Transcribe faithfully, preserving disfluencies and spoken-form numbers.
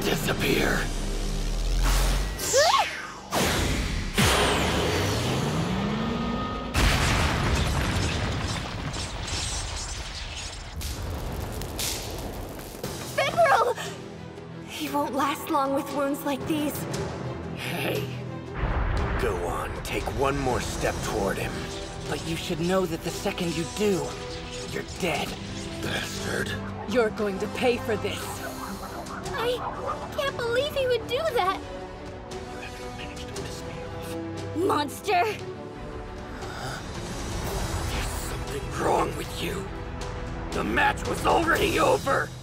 Disappear. He won't last long with wounds like these. Hey. Go on, take one more step toward him. But you should know that the second you do, you're dead. Bastard. You're going to pay for this. I can't believe he would do that. You haven't managed to piss me off. Monster! There's something wrong with you. The match was already over.